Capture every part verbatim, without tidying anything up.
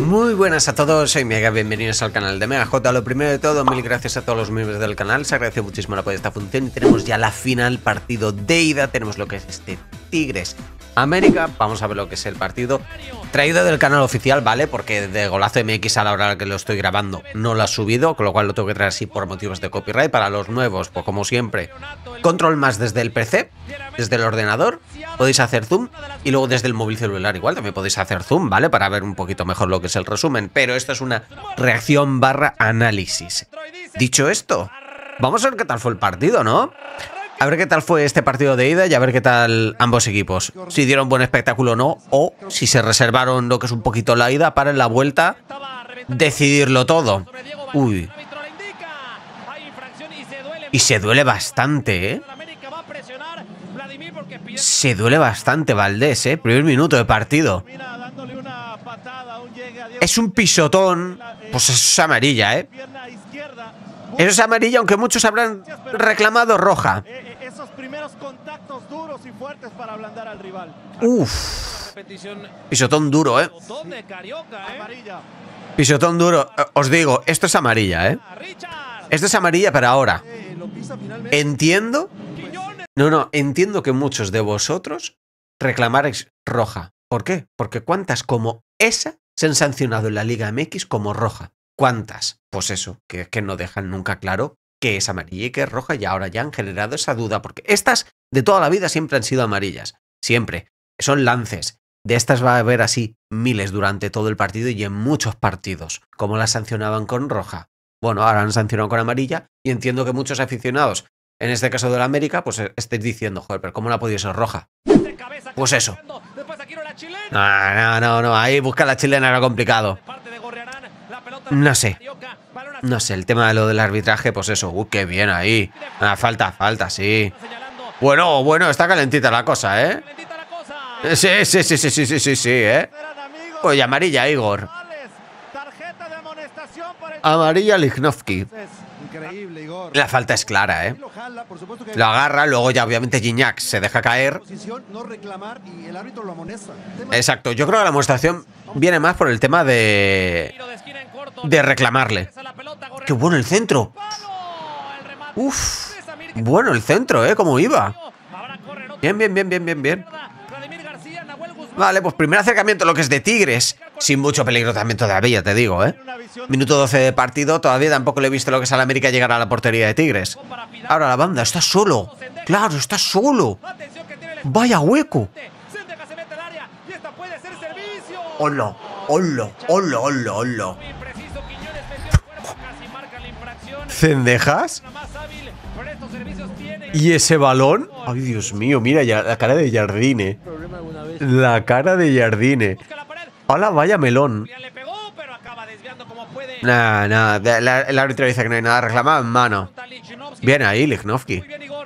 Muy buenas a todos, soy Mega, bienvenidos al canal de MegaJ. Lo primero de todo, mil gracias a todos los miembros del canal, se agradece muchísimo el apoyo de esta función y tenemos ya la final, partido de ida, tenemos lo que es este Tigres América, vamos a ver lo que es el partido, traído del canal oficial, ¿vale? Porque de Golazo M X a la hora que lo estoy grabando no lo ha subido, con lo cual lo tengo que traer así por motivos de copyright. Para los nuevos, pues como siempre, control más desde el P C, desde el ordenador, podéis hacer zoom y luego desde el móvil celular igual también podéis hacer zoom, ¿vale? Para ver un poquito mejor lo que es el resumen, pero esto es una reacción barra análisis. Dicho esto, vamos a ver qué tal fue el partido, ¿no? A ver qué tal fue este partido de ida y a ver qué tal ambos equipos. Si dieron buen espectáculo o no, o si se reservaron lo que es un poquito la ida para en la vuelta decidirlo todo. Uy. Y se duele bastante, ¿eh? Se duele bastante Valdés, ¿eh? Primer minuto de partido. Es un pisotón. Pues eso es amarilla, ¿eh? Eso es amarilla, aunque muchos habrán reclamado roja. Esos primeros contactos duros y fuertes para ablandar al rival. Uf. Pisotón duro, ¿eh? Pisotón duro. Os digo, esto es amarilla, ¿eh? Esto es amarilla, pero ahora entiendo. No, no, entiendo que muchos de vosotros reclamaréis roja. ¿Por qué? Porque cuántas como esa se han sancionado en la Liga M X como roja. ¿Cuántas? Pues eso, que es que no dejan nunca claro que es amarilla y que es roja, y ahora ya han generado esa duda, porque estas de toda la vida siempre han sido amarillas, siempre, son lances, de estas va a haber así miles durante todo el partido y en muchos partidos, como las sancionaban con roja. Bueno, ahora han sancionado con amarilla y entiendo que muchos aficionados, en este caso de la América, pues estéis diciendo, joder, pero ¿cómo la ha podido ser roja? Pues eso. No, no, no, no, ahí buscar la chilena era complicado. No sé. No sé, el tema de lo del arbitraje, pues eso. Uy, qué bien ahí. Ah, falta, falta, sí. Bueno, bueno, está calentita la cosa, ¿eh? Sí, sí, sí, sí, sí, sí, sí, sí, ¿eh? Pues amarilla, Igor. Amarilla, Lichnowsky. La falta es clara, ¿eh? Lo agarra, luego ya obviamente Gignac se deja caer. Exacto, yo creo que la amonestación viene más por el tema de... de reclamarle. ¡Qué bueno el centro! ¡Uf! Bueno el centro, ¿eh? Cómo iba. Bien, bien, bien, bien, bien, bien. Vale, pues primer acercamiento, lo que es de Tigres. Sin mucho peligro también todavía, te digo, ¿eh? Minuto doce de partido, todavía tampoco le he visto lo que es a la América llegar a la portería de Tigres. Ahora la banda, está solo. Claro, está solo. Vaya hueco. Hola, hola, hola, hola, hola. ¿Cendejas? ¿Y ese balón? Ay, Dios mío, mira ya la cara de Jardine. La cara de Jardine. Hola, vaya melón. Nah, nah, el árbitro dice que no hay nada reclamado en mano. Bien ahí, Lichnowsky.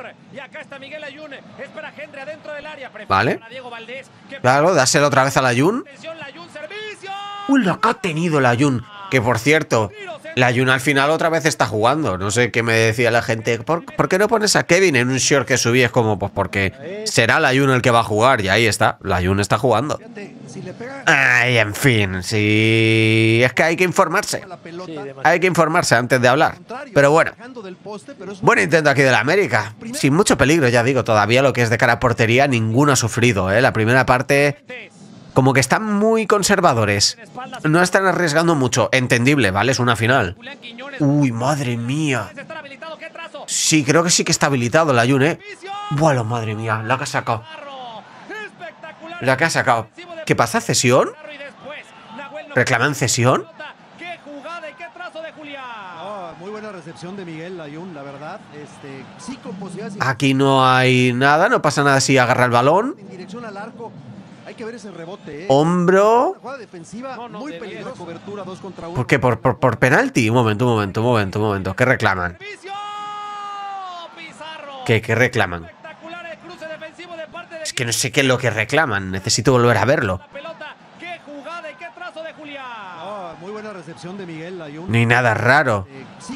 Vale. Claro, dáselo otra vez a la Jun. Uy, lo que ha tenido la Jun. Que por cierto, la Jun al final otra vez está jugando. No sé qué me decía la gente. ¿Por, ¿por qué no pones a Kevin en un short que subí? Es como, pues porque será la Jun el que va a jugar. Y ahí está, la Jun está jugando. Ay, en fin, sí. Es que hay que informarse. Hay que informarse antes de hablar. Pero bueno, buen intento aquí de la América. Sin mucho peligro, ya digo. Todavía lo que es de cara a portería, ninguno ha sufrido, ¿eh? La primera parte... como que están muy conservadores. No están arriesgando mucho. Entendible, ¿vale? Es una final. Uy, madre mía. Sí, creo que sí que está habilitado la Jun, ¿eh? Bueno, madre mía, la que ha sacado. La que ha sacado. ¿Qué pasa? ¿Cesión? ¿Reclaman cesión? Aquí no hay nada, no pasa nada si agarra el balón. Hay que ver ese rebote, ¿eh? Hombro. ¿Por qué? ¿Por, por, por penalti? Un momento, un momento, un momento, un momento. ¿Qué reclaman? ¿Qué, qué reclaman? Es que no sé qué es lo que reclaman. Necesito volver a verlo. Ni nada raro.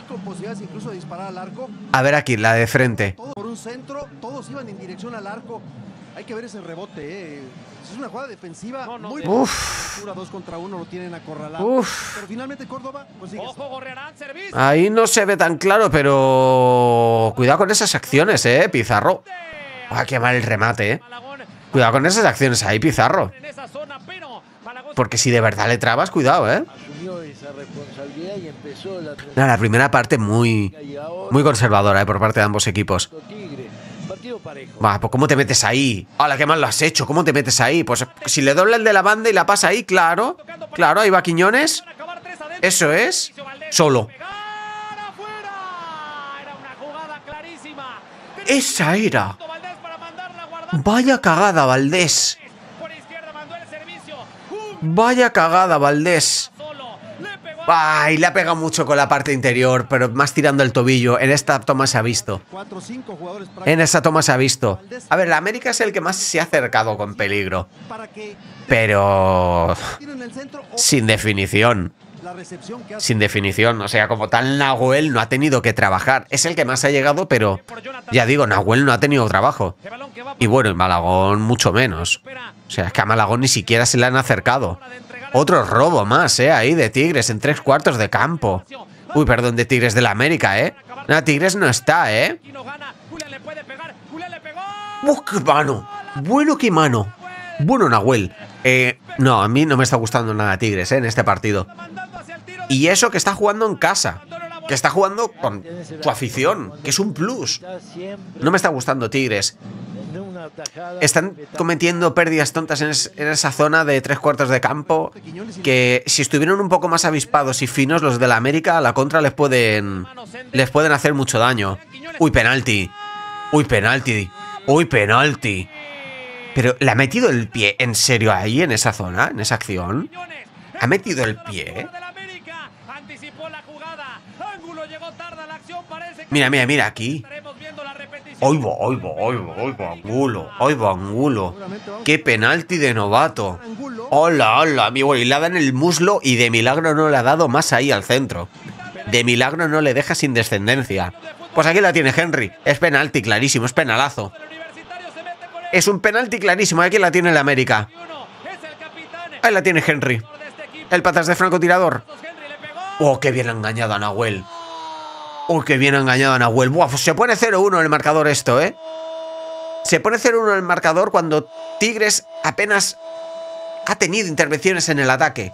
A ver aquí, la de frente. Hay que ver ese rebote, eh. Es una jugada defensiva No, no, muy de- Uf. dos contra uno, lo tienen acorralado. Uf. Pero finalmente Córdoba consigue. Ojo, Gorriarán, servicio. Ahí no se ve tan claro, pero... Cuidado con esas acciones, ¿eh, Pizarro? Ah, qué mal el remate, ¿eh? Malagón Cuidado con esas acciones ahí, Pizarro. en esa zona, pero Malagón Porque si de verdad le trabas, cuidado, ¿eh? Asumió esa responsabilidad y empezó la No, la primera parte muy... y ahora Muy conservadora, ¿eh? Por parte de ambos equipos. Tigre. Partido parejo. Va, pues ¿cómo te metes ahí? ¡Hala, qué mal lo has hecho! ¿Cómo te metes ahí? Pues si le dobla el de la banda y la pasa ahí, claro. Claro, ahí va Quiñones. para acabar tres adentro. Eso es. Solo. Pegar afuera. Era una jugada clarísima. Esa era. Valdés para mandarla a guardar. Vaya cagada, Valdés. Por izquierda mandó el servicio. Vaya cagada, Valdés. Solo. Le pegó. Ay, le ha pegado mucho con la parte interior, pero más tirando el tobillo. En esta toma se ha visto. Cuatro, cinco jugadores En esa toma se ha visto. A ver, la América es el que más se ha acercado con peligro. para que Pero... tienen el centro o sin definición. la recepción que hace. Sin definición. O sea, como tal, Nahuel no ha tenido que trabajar. Es el que más ha llegado, pero... Ya digo, Nahuel no ha tenido trabajo. El balón que va Y bueno, en Malagón mucho menos. Espera. O sea, es que a Malagón ni siquiera se le han acercado. Hora de entregar. Otro robo más, ¿eh? Ahí de Tigres en tres cuartos de campo. Uy, perdón, de Tigres de la América, ¿eh? No, Tigres no está, ¿eh? Aquí no gana. Julián le puede pegar. Julián le pegó. ¡Uh, qué mano! Bueno, qué mano. Bueno, Nahuel. Eh, no, a mí no me está gustando nada Tigres, ¿eh? En este partido. Mandando hacia el tiro. Y eso que está jugando en casa. Que está jugando con su afición. Que es un plus. Está siempre No me está gustando Tigres. en una tajada. Están cometiendo pérdidas tontas en, es- en esa zona de tres cuartos de campo. Que si estuvieran un poco más avispados y finos los de la América, a la contra les pueden les pueden hacer mucho daño. Uy, penalti. Uy, penalti. Uy, penalti. Pero ¿le ha metido el pie en serio ahí en esa zona, en esa acción? ¿Ha metido el pie? Del América. Anticipó la jugada. Ángulo llegó tarde a la acción. Parece que Mira, mira, mira aquí. estaremos viendo la repetición. Hoy va, hoy va, hoy va, hoy va, Angulo. Hoy va, Angulo. Qué penalti de novato. Hola, hola, amigo. Y le ha dado en el muslo y de milagro no le ha dado más ahí al centro. De milagro no le deja sin descendencia. Pues aquí la tiene Henry. Es penalti, clarísimo, es penalazo. El Universitario se mete con el Es un penalti clarísimo. Aquí la tiene el América. uno. Es el capitán. Ahí la tiene Henry. De este equipo. El patas de francotirador. Henry le pegó. Oh, qué bien ha engañado a Nahuel. Oh, qué bien ha engañado a Nahuel. Buah, pues se pone cero uno en el marcador esto, ¿eh? Se pone cero uno en el marcador cuando Tigres apenas ha tenido intervenciones en el ataque.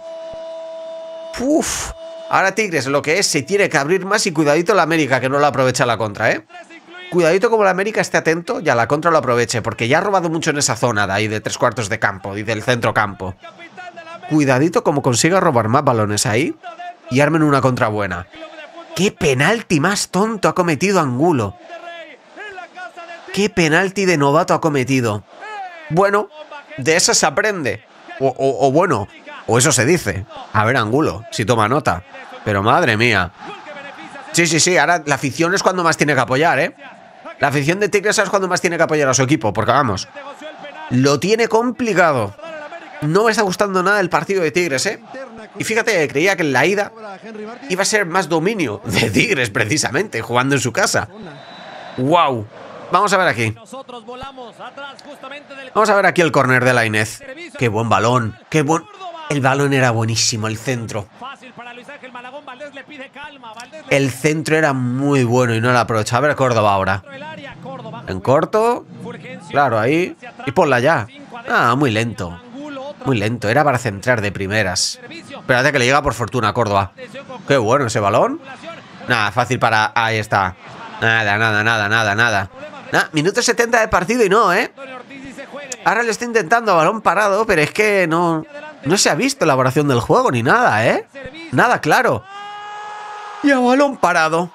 Uf. Ahora Tigres lo que es, se tiene que abrir más y cuidadito la América, que no lo aprovecha la contra, ¿eh? Cuidadito como la América esté atento y a la contra lo aproveche, porque ya ha robado mucho en esa zona de ahí de tres cuartos de campo y del centro campo. Capitán de la América. Cuidadito como consiga robar más balones ahí y armen una contra buena. ¡Qué penalti más tonto ha cometido Angulo! Monterrey, en la casa de Tigres. ¡Qué penalti de novato ha cometido! Bueno, de eso se aprende. O, o- o bueno, o eso se dice. A ver, Angulo, si toma nota. Pero madre mía. Gol que beneficia a Sí, sí, sí, ahora la afición es cuando más tiene que apoyar, ¿eh? La afición de Tigres es cuando más tiene que apoyar a su equipo, porque vamos, negoció el penal. lo tiene complicado. Para el América. No me está gustando nada el partido de Tigres, ¿eh? Y fíjate, creía que en la ida Henry Martín. iba a ser más dominio de Tigres, precisamente, jugando en su casa. ¡Wow! Vamos a ver aquí. Nosotros volamos atrás justamente del Vamos a ver aquí el córner de Lainez. ¡Qué buen balón! ¡Qué buen... El balón era buenísimo, el centro. fácil para Luis Ángel Malagón. Valdés le pide calma. Valdés le El centro era muy bueno y no lo aprovechó. A ver Córdoba ahora. el área. Córdoba. En corto, Fulgencio. claro, ahí. Hacia atrás. Y ponla ya. Cinco adentro. Ah, muy lento. Angulo, otra Muy lento. Era para centrar de primeras. servicio. Espérate que le llega por fortuna a Córdoba. Atención con Qué bueno ese balón. calculación. Nada, fácil para... Ahí está. Nada, nada, nada, nada, nada. Nah, minuto setenta de partido y no, ¿eh? Antonio Ortiz dice juegue. Ahora le está intentando a balón parado, pero es que no... No se ha visto la elaboración del juego ni nada, ¿eh? Nada claro. Y a balón parado.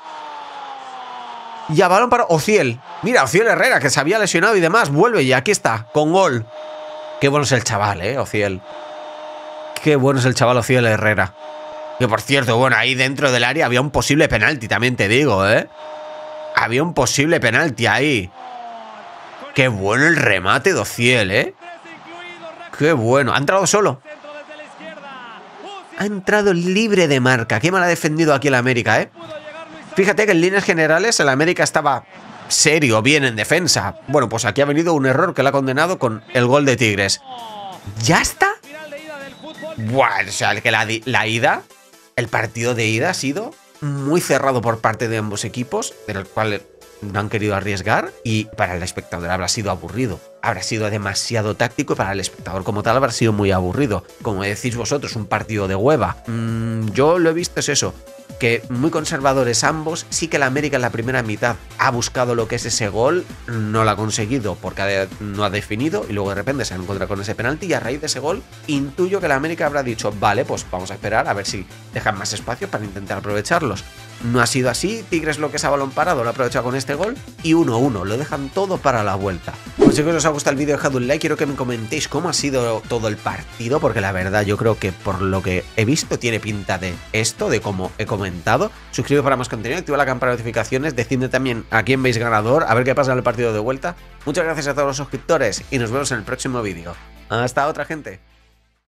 Y a balón parado. Ociel. Mira, Ociel Herrera, que se había lesionado y demás. Vuelve y aquí está, con gol. Qué bueno es el chaval, ¿eh? Ociel. Qué bueno es el chaval Ociel Herrera. Que por cierto, bueno, ahí dentro del área había un posible penalti, también te digo, ¿eh? Había un posible penalti ahí. Qué bueno el remate de Ociel, ¿eh? Tres incluido. Qué bueno. Ha entrado solo. Centro desde la izquierda. Ha entrado libre de marca. Qué mal ha defendido aquí el América, ¿eh? Pudo llegar Luis Fíjate que en líneas generales el América estaba serio, bien en defensa. Bueno, pues aquí ha venido un error que le ha condenado con el gol de Tigres. ¿Ya está? Final de ida del fútbol. Buah, o sea, que la, la ida, el partido de ida ha sido muy cerrado por parte de ambos equipos, del cual no han querido arriesgar, y para el espectador habrá sido aburrido. Habrá sido demasiado táctico y para el espectador como tal habrá sido muy aburrido. Como decís vosotros, un partido de hueva. Mm, yo lo he visto, es eso, que muy conservadores ambos. Sí que el América en la primera mitad ha buscado lo que es ese gol, no lo ha conseguido porque no ha definido y luego de repente se encuentra con ese penalti y a raíz de ese gol intuyo que el América habrá dicho, vale, pues vamos a esperar a ver si dejan más espacio para intentar aprovecharlos. No ha sido así, Tigres lo que es a balón parado lo ha aprovechado con este gol y uno uno, lo dejan todo para la vuelta. Pues si os ha gustado el vídeo, dejad un like, quiero que me comentéis cómo ha sido todo el partido, porque la verdad yo creo que por lo que he visto tiene pinta de esto, de como he comentado. Suscribid para más contenido, activa la campana de notificaciones, decidme también a quién veis ganador, a ver qué pasa en el partido de vuelta. Muchas gracias a todos los suscriptores y nos vemos en el próximo vídeo. Hasta otra, gente.